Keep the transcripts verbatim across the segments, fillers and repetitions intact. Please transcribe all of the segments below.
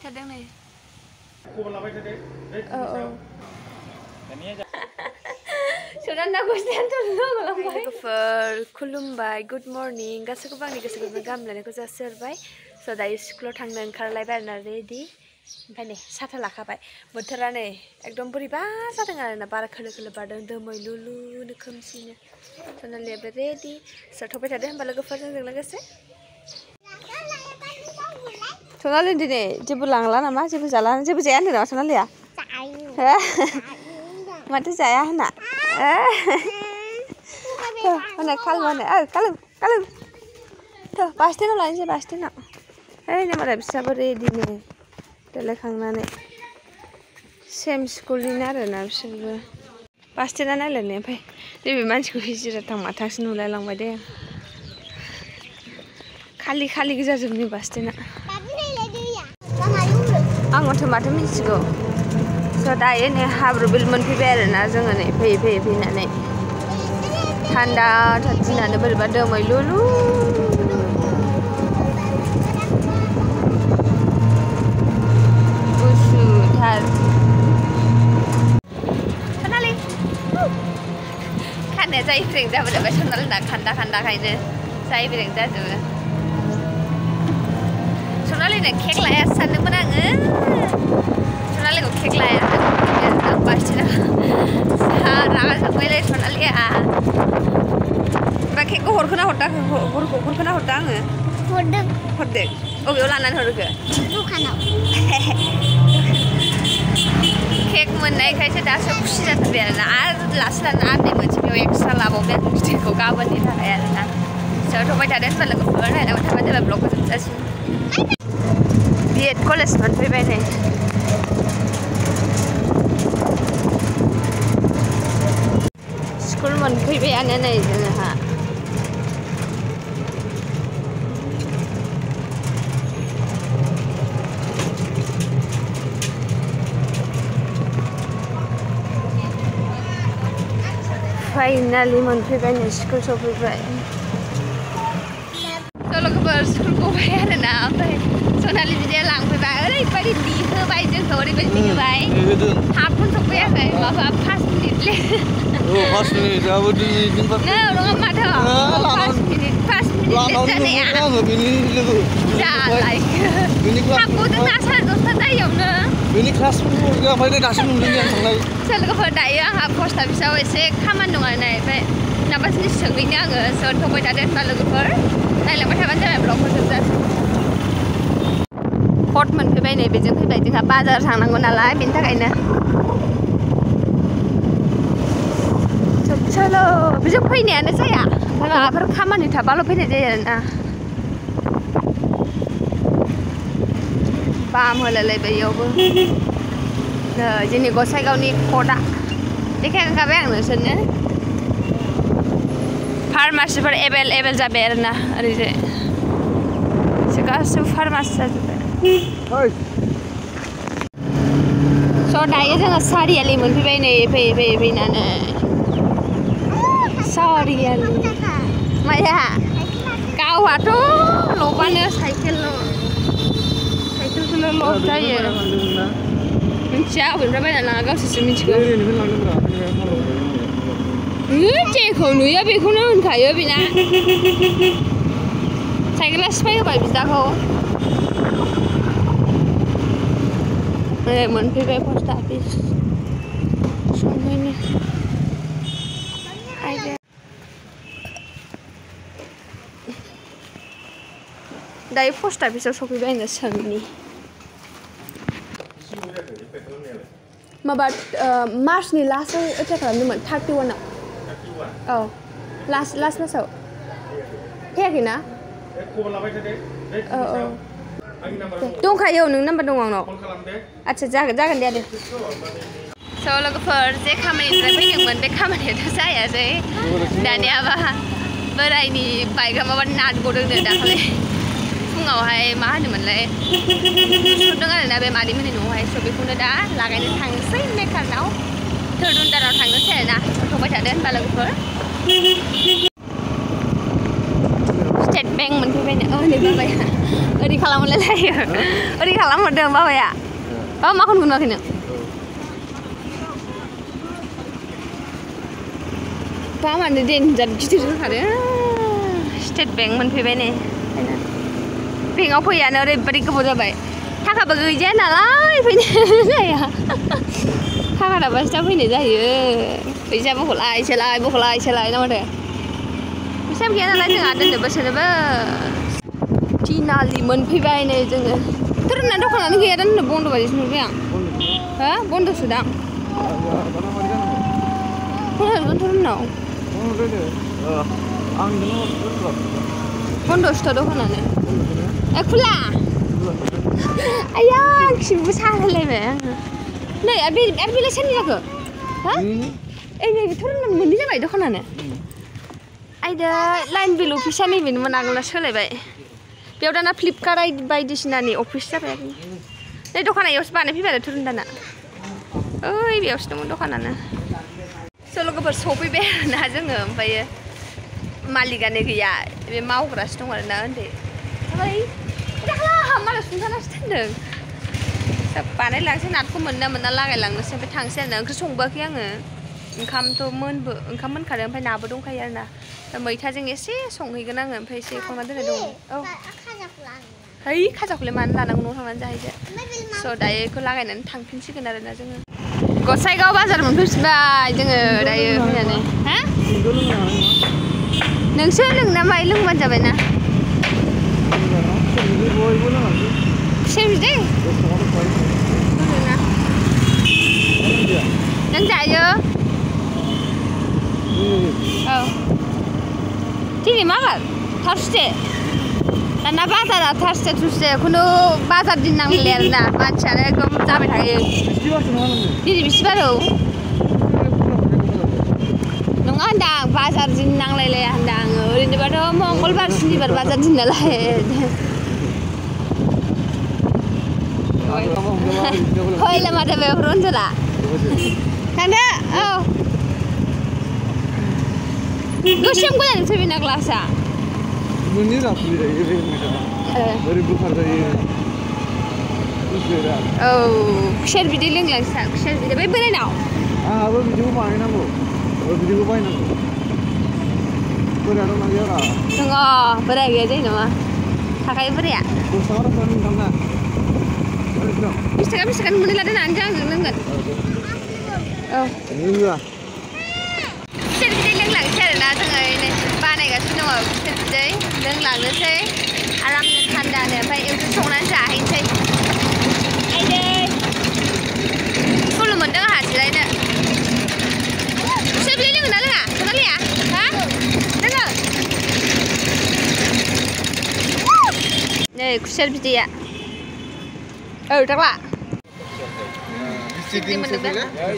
थादों नै खबर लाबाय थादो औ औ Sudah gustian tuh logoफोर खुलुमबाय गुड मर्निं गासैखौबो आंनि गोसो गोरबोनि गाहामलायनायखौ जासिहरबाय स' दायो स्कुलाव थांनो ओंखारलायबाय आरोना रेडि ओमफ्राय नै साथा लाखाबाय बोथोरा नै एकदम बोरैबा जादों आरोना बारा खोलो खोलो बारदों दोमैलुलुनो खोमसिनो सनालियाबो रेडि स' थांबाय थादो होमबा लोगोफोरजों लोगोसे सनालि दिनै जेबो लांला नामा जेबो जाला जेबो जाया होनदों नामा सनालिया माथो जाया होनना होनना खालु होनो ओ खालु खालु थ' बास स्टेन्डआव लायनोसै बास स्टेन्डआव ओइ नै मालाय बिस्राबो रेडिनो देलायखांनानै सेम स्कुलनिनो आरोना बिसोरबो बास स्टेन्डआ नायलायनो ओमफ्राय नैबे मानसिखौ हिजिराथां माथांसो नुलायलांबाय दे खालि खालि गोजा जोबनि बास स्टेन्डआ आंथ' माथो मिथिगौ स' दायो नै हाब्रु बिल मोनफैबाय आरोना जोङो नै फैयै फैयै फैनानै थान्दा दिनानो बोरैबा दोमैलुलु गुसुथार सनालि खानाया जाय फ्रें जाबोजोब्बाय सनालिना खान्दा खान्दाखायनो जाय फ्रें जाजोबो सनालिनो केक लाया सानदोंमोन आङो सनालिखौ केक लाया आं बासिना रागा जोंबायलै सनालिया ओमफ्राय केकखौ हरखोना हरदा हरखोना हरदा आङो हरदों हरदों बबेयाव लानानै हरखो दखानाव केक मोननायखायसो दासो खुसि जाथारबाय आरोना आरो लासै लासै आरो नै मोनसे बेयाव एक्सट्रा लाबावबाय आं गिदिरखौ गाबोननि थाखाय आरोना स' थांबाय थादों होनबा लोगोफोर नायलांबाय थाबाय जाबाय ब्लगखौ जोबजासिम बिएड कलेज मोनफैबाय नै स्कुल मोनफैबायानो नै जोंहा फाइनालि मोनफैबाय नै स्कुल सफैबाय स' लोगोफोर स्कुल गबाय आरोना ओमफ्राय सनालि बिदाया लांफैबाय ओरैबायदि लिहोबाय जोंखौ ओरैबायदि लिहोबाय हाबखौनो सफैयाखै माबा पास मिनिटलै पास मिनिट आबो दिनै नङा माथो पास मिनिट पास मिनिट जानाया जालाय हाबगौदों ना साराय दसथा जायैयावनो बेनि क्लासफोरखौ ओमफ्राय दासो नुदों आं थांनाय स' लोगोफोर दायो आंहा पस्ट अफिसाव एसे खामानि दं आरोना ओमफ्राय नाबासनि सोंहैनो आङो स' थांबाय थादों होनबा लोगोफोर नायलांबाय थाबानो जाबाय ब्लगखौ जोबजासिम हट मोनफैबाय नै बेजों फैबाय जोंहा बाजार थांनांगौ नालाय बेनि थाखायनो चलो बेजों फैनायानो जाया ओमफ्राय माबाफोर खामानि थाबाल' फैनाय जायो आरोना बाम होलायलायबाय बेयावबो जोंनि गसाइगावनि कर्टआ देखायखाबाय आं नोंसोरनो फार्मासिफोर एभेलेबेल जाबाय आरोना ओरैजाय गासिबो फार्मासि जाजोब्बाय स' दायो जोङो सारियालि मोनफैबाय नै फैयै फैयै फैनानै सारियालि माया गावहाथ' लबानो साइकेलल' साइकेलखौल' लब जायो मिथिया अबेनिफ्राय बायना लाङा गावसोरसो मिथिगौ जेखौ नुयो बेखौनो होनखायो बेना साइकेला सिफाय होबाय बिदाखौ मोनफैबाय पस्ट अफिस समैनो दायो पस्ट अफिसाव सफैबाय आङो सोंनि माबा मार्चनि लास्टआव एप्लाइ खालामदोंमोन थार्टि वानआव औ लास्ट लास्ट मासाव फैयाखैना औ औ दंखायो नों नाम्बार दं आंनाव आচ্ছা जागोन जागोन दे आदै स' लोगोफोर जे खामानिनिफ्राय फैदोंमोन बे खामानियाथ' जायासै दानियाबा बोरायनि बाइकआ माबा नाट गदोंनो दाखालि फुङावहाय मा होनोमोनलाय सुदों आरोना बे मादैमोननि न'आवहाय स' बेखौनो दा लागायनो थांसै मेकारनाव थर्ड उइन्टाराव थांनोसै आरोना थांबाय थादो होनबा लोगोफोर स्टेट बेंक मोनफैबायनो औ नै बाबाया ओरै खालामहरलायलायो ओरै खालामहरदों बाबाया बाबा माखौनो नुवाखै नों बाबा मानो देनजार गिदिर होखादों स्टेट बेंक मोनफैबाय नै बेंकआव फैयानो ओरैबायदि गोबाव जाबाय थाखाबो गैजाया नालाय फैनो जाया थाखा थाबासो दा फैनाय जायो फैसा बख'लाय सोलाय बख'लाय सोलाय ना माथो फैसा गैया नालाय जोंहा दोननोबो सोनोबो तिनालि मोनफैबाय नै जोङो थुरुना दखानानो गैया दा होननो बन्द' बायदिसो नुबाय आं हो बन्द'सो दां खोनादोंमोन थुरुनाव बन्द'सोथ' दखानानो ए खुला आया खिबुबो सालायलायबाय आङो नै आरो बेलाय सोरनि जाखो हा ए नैबे थुरुना मोननै जाबाय दखानानो आयदा लाइन बिल अफिसा नैबेनोमोन आगोलना सोलायबाय बेयाव दाना फ्लिपकार्ट बायदिसिनानि अफिस जाबाय आरो नै दखाना इयावसो बानायफैबाय आरो थुरुनदाना ओइ बेयावसो दंमोन दखानानो स' लोगोफोर सफैबाय आरोना जोङो ओमफ्रायो मालिकानो गैया बे मावग्रासो दं आरोना उन्दै ओमफ्राय दाख्ला मालाय सुंथानासो दोनदों सोब बानायलांसै नाथखौ मोनना मोनना लागायलांनोसै ओमफ्राय थांसै आरोना ओंख्रि संबोआखै आङो ओंखामथ' मोनबो ओंखाम मोनखादों ओमफ्राय नाबो दंखायो आरोना मैथाजों एसे संहैगोन आङो ओमफ्राय एसे एवखांना दोननाय दं औ है खाजाखौलाय मानो लानांगौ न'आव थांनानै जाहैदो स' दायो बेखौ लागायनानै थांफिनसिगोन आरोना जोङो गसाइगाव बाजार मोनफैफिनबाय जोङो दायो फैनानै हा नोंसो लों ना माइ लोंबानो जाबायना खुसेर बिदै नों जायो औ दिनै मा बार थार्सडे दाना बाजारा थार्सडे थुर्सडे खुनु बाजार दिन नांलायलाय आरोना मानसियानो एकदम जाबाय थायो दिनै बिस्थिबार औ नङा होनदां बाजार दिन नांलायलाया होनदां आङो ओरैनोबाथ' मंगलबार सुनिबार बाजार दिन नालाय फैला माथो बे रन्जला थांदो औ गोसोम गोजानसो बेना ग्लासा मोननै जाफुलि जायो ओरै बोखार जायो औ खुसेर बिदै लोंलांसा खुसेर बिदै बै बोरायनाव आंहाबो बिदिखौ बानायनांगौ बिदिखौ बायनांगौ बोराया दंना गैयाब्रा दङ बोराया गैया जायो नामा थाखायो बोराया दस थाखा दस थाखा नोंथांना बिस थाखा बिस थाखानि मोननै लादों आंजों आंजों लोंगोन औ लोङा खुसेर बिदै लोंलांसै आरोना जोङो बानायगासिनो दङ खुसेर बिदै लोंलांनोसै आरामनो थान्दानो ओमफ्राय ओंख्रि संनानै जाहैनोसै आइदै सल' मोनदों आंहा जिरायनो खुसेर बिदै लोङो ना लोङा सनालिया हा लोङो नै खुसेर बिदैया औ दाख्ला बिदै मोनदों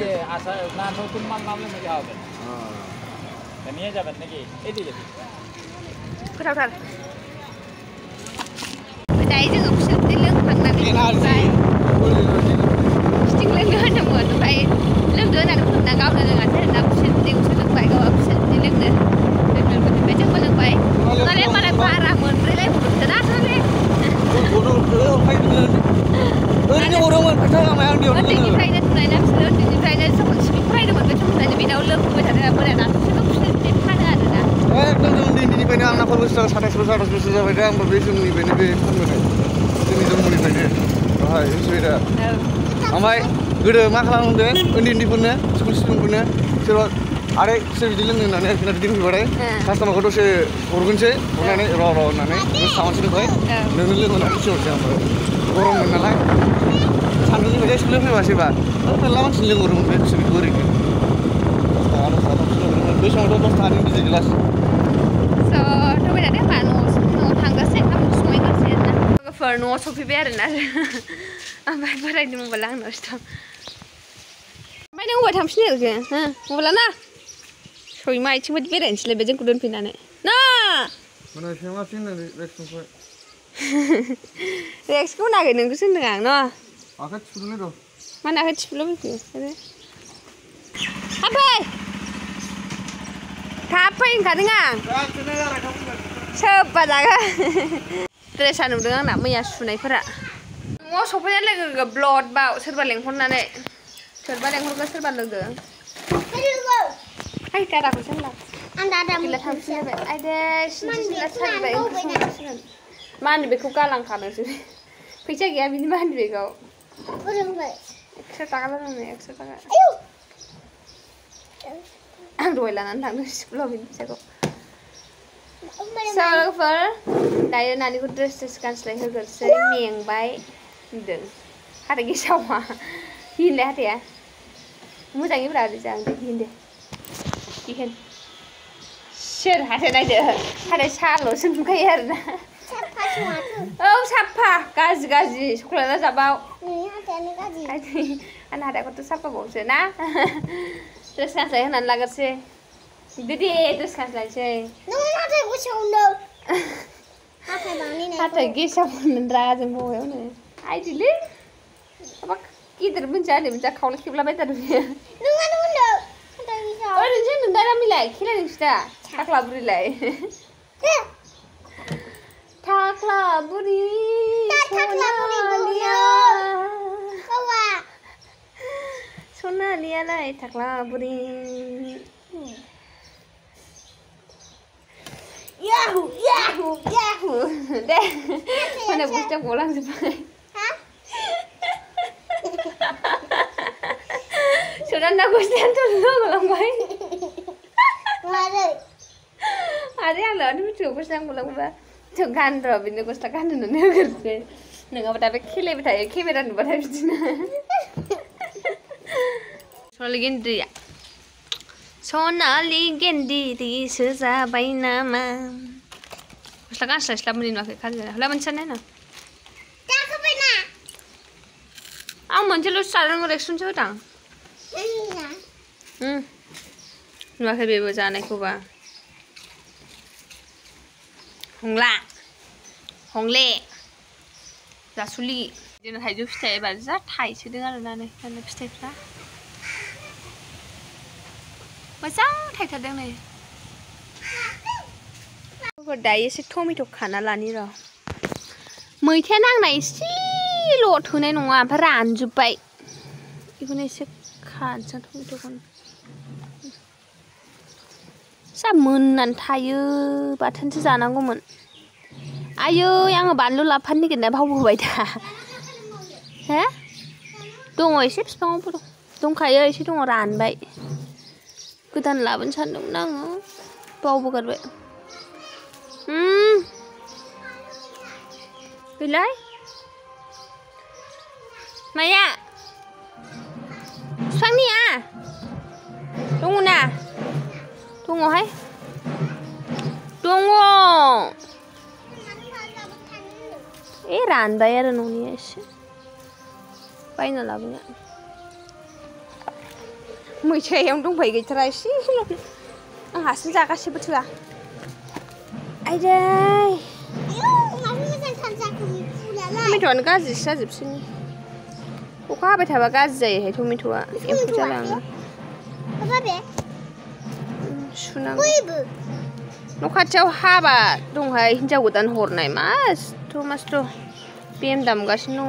गोथावथार दायो जोङो खुसेर बिदै लोंखांनानै फैबाय स्टिं लोंनो होनदोंमोन ओमफ्राय लोंदो होननानै बुंदोंना गावनो लोङासै आरोना खुसेर बिदैखौसो लोंबाय गावहा खुसेर बिदै लोंनो लोंनो मोनबाय जोंबो लोंबाय नालाय मालाय बारा मोनब्रैलाय हरदोंसो ना नालाय ओरैनो हरदोंमोन फैसा लांनाय आं बेयावनो उन्दैनिफ्रायनो थुनायना बिसोरो उन्दैनिफ्रायनो स्कुल फरायनो मोनबाय समनिफ्रायनो बेनाव लोंबोबाय थादों बोराया नाथुरसेल' खुसेर बिदै फानो आरोना एकदम जों उन्दैनिफ्रायनो आंना बोसोर साताइस बोसोर आठाइस बोसोर जाबाय दा आंबो बे जोंनिफ्रायनो बे फानबोनाय जोंनि जन्मनिफ्रायनो बेवहाय सुबिदा ओमफ्राय गोदो मा खालामोमोन उन्दै उन्दैफोरनो स्कुल स्टुडेन्टफोरनो सोरबा आरे खुसेर बिदै लोंनो होननानै आरोखि बिदै फैबाथाय कास्टमारखौ दसे हरगोनसै हरनानै र' र' होननानै दसे थांसै दोनबाय नोंनो लोंनो होननानै थिनहरसै ओमफ्राय गरममोन नालाय सानदुंनिफ्राय स्कुल फैबासैबा मेरला मानसि लोंहरोमोन बे खुसेर बिदैखौ ओरैनो दस थाखा दस थाखा लोंहरोमोन बै समावथ' दस थाखानि गिदिर गिलास फैनानै होनबा न'आव न'आव थांगासै ओंखाम संहैगासै आरोना लोगोफोर न'आव सफैबाय आरोना ओमफ्राय बोरायनि मबाइला आंनावसो दं ओमफ्राय नों अबाय थांफिनो आरोखि हो मबाइला ना सैमा आथिं बायदि बेरायनोसैलाय बे जोंखौ दोनफैनानै ना रेक्सखौ होनाखै नोंखौसो होनदों आं न' आखाइ थिफुदोंलै र' मानो आखाइ थिफुलाबायखो आरो थाब फै थाब फै होनखादों आं सोब्बा जागोन ड्रेसा नुदों आंना मैया सुनायफोरा न'आव सफैनाय लोगो लोगो ब्लड बाव सोरबा लेंहरनानै सोरबा लेंहरगोन सोरबा लोगो हाय दादाखौसो होनला आं दादा गैला थांफिनलायबाय आइदे सिनला सारिबाय ओंख्रि संगासिनो मानि बेखौ गालांखादोंसो फैसा गैया बिनि मानि बेगाव फोरोंबाय एकस' थाखा लोंनो एकस' थाखा आं दहाय लानानै थांदों स्कुलाव बिनि फैसाखौ सोरफोर दायो नानिखौ ड्रेस ड्रेस गानस्लाय होग्रोसै मेंबाय होनदों हाथाय गेसावा हिनलाय हाथाया मोजाङै ब्रा ओरै जागोन दे हिन दे हिन सोर हाथाय नायदो हाथाय साल'सो नुखायो आरोना औ साफा गाज्रि गाज्रि सक्लेटआ जाबाव आंना हाथायखौथ' साफाबावसो ना ड्रेस गानस्लाय होनानै लाग्रोसै दे दे ड्रेस गानस्लायनोसै हाथाय गेसाव होननानै रागा जोंबावबायनो आइदिलै माबा गिदिर मोनथिया उन्दै मोनथिया खावलाय खेबलाबायथारो बियो ओरैनोसो होनदों दा गामिलाय खेला नोंसिना थाख्ला बुरिलाय थाख्ला बुरि सनालिया सनालियालाय थाख्ला बुरि याहु याहु याहु दे माने बुस्थुआ गलांजोब्बाय सुनाना गस्लायानोथ' गलांबाय आरो आंनाव मिथिगौ गस्ला गलांबा थ' गान र' बिदिनो गस्ला गानहोनानै होग्रोसै नङाबा दा बे खेलायबाय थायो केमेरा नुबाथाय बिदिनो सनालि गेन्द्रिया सनालि गेन्द्रिसो जाबाय नामा गस्ला गानस्लायस्लाबनो नुवाखै खाजोना हला मोनसेयानो ना आं मोनसेल' सारन रिएक्सनसो होदां नुवाखै बेबो जानायखौबा हंला हंले जासुलि बिदिनो थाइजौ फिथाइ एबार जा थाइसोदों आरोना नै फिथाइफ्रा मोजां थाइथारदों नै दायो एसे टमेट' खाना लानि र' मैथायानो आंना एसेल' थोनाय नङा ओमफ्राय रानजोब्बाय बेखौनो एसे खानोसै टमेट'खौनो जा मोननानै थायो बाथोनसो जानांगौमोन आयै आङो बानलु लाफानो नागिरना बावबोबाय दा हे दङ एसे बिफाङावबो दं दंखायो एसे दङ रानबाय गोदान लाबोनो सानदोंमोन आङो बावबोगारबाय गैलाय माया बिफांनिया दङ ना दङहाय दङ ए रानबाय आरो न'निया एसे बायना लाबोनो मैथायावनो दंफायो गैथारा एसेल' आं हारसिं जागासिबो थोआ आइदै टमेट'आनो गाज्रिसो जाजोबसै अखा हाबाय थाबा गाज्रि जायोहाय टमेट'आ एम्फौ जालाङो सुनांगौ न' खाथियाव हाबा दंहाय हिन्जाव गोदान हरनाय मासथ' मासथ' बेम दामगासिनो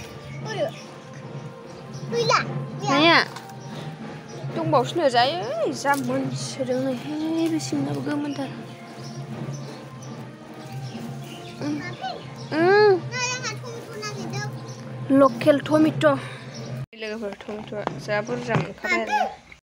दङ नाया दंबावसो जायो जा मोनसोदों नैहाय बे सिंनाबो गोमोनथार लकेल टमेट' लोगोफोर टमेट'आ जा बुरजा मोनखाबाय आरोना